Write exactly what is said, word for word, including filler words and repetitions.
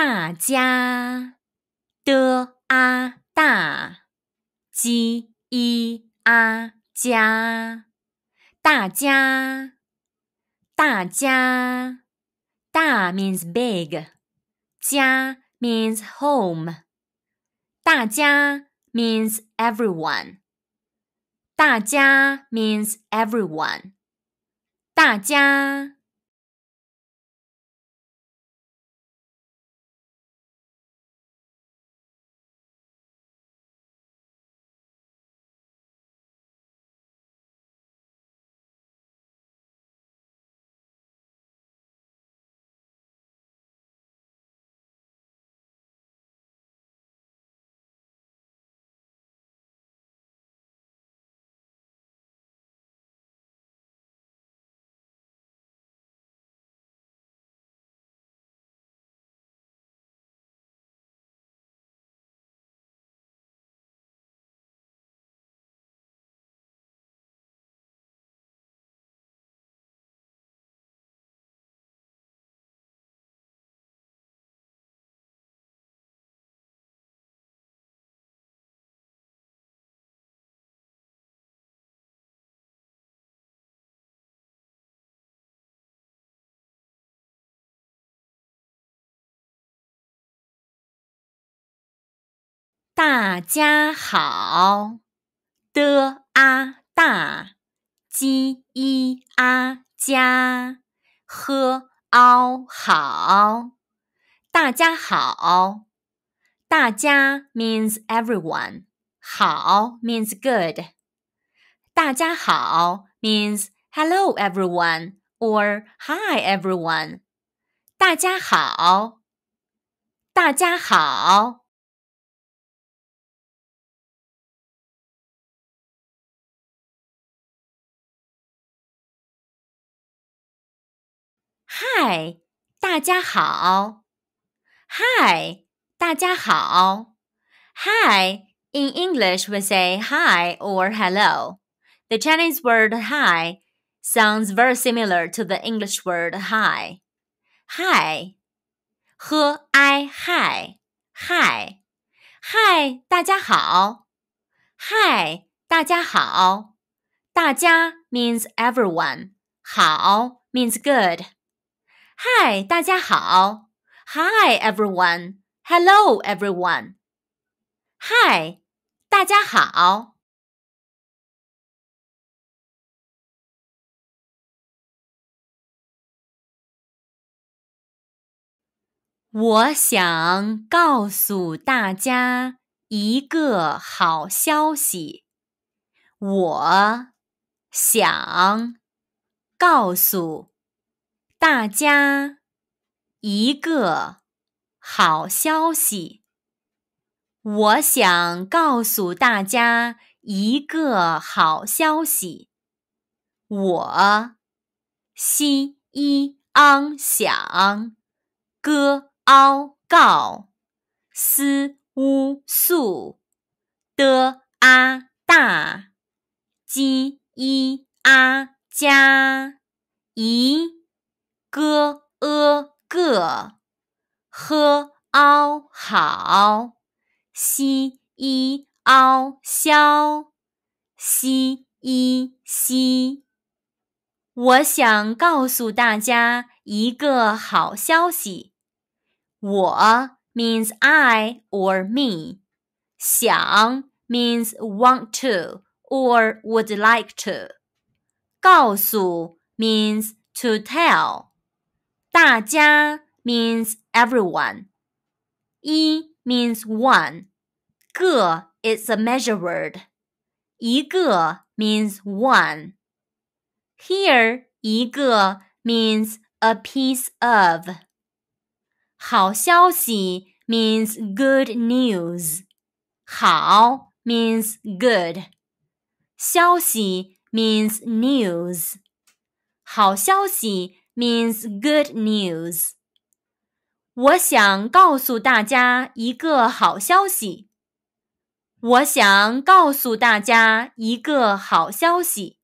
大家的啊大鸡一啊家大家大家大 means big 家 means home 大家 means everyone 大家 means everyone 大家大家好的啊大鸡一啊家呵嗷好大家好大家 means everyone 好 means good 大家好 means hello everyone or hi everyone 大家好大家好嗨，大家好。Hi，大家好。Hi, in English we say hi or hello. The Chinese word hi sounds very similar to the English word hi. Hi, 和 I hi, hi. Hi, 大家好。Hi, 大家好。大家 means everyone. 好 means good.Hi, 大家好。Hi, everyone. Hello, everyone. Hi, 大家好。我想告诉大家一个好消息。我想告诉大家一个好消息。我想告诉大家一个好消息。我西一昂想歌嗷告思乌素的啊大鸡一啊家一个呃个呵嗷好西一嗷消西一西我想告诉大家一个好消息。我 means I or me. 想 means want to or would like to. 告诉 means to tell. 大家 means everyone. 一 means one. 个 is a measure word. 一个 means one.Here, 一个 means a piece of. 好消息 means good news. 好 means good. 消息 means news. 好消息 means good news. 我想告诉大家一个好消息。我想告诉大家一个好消息。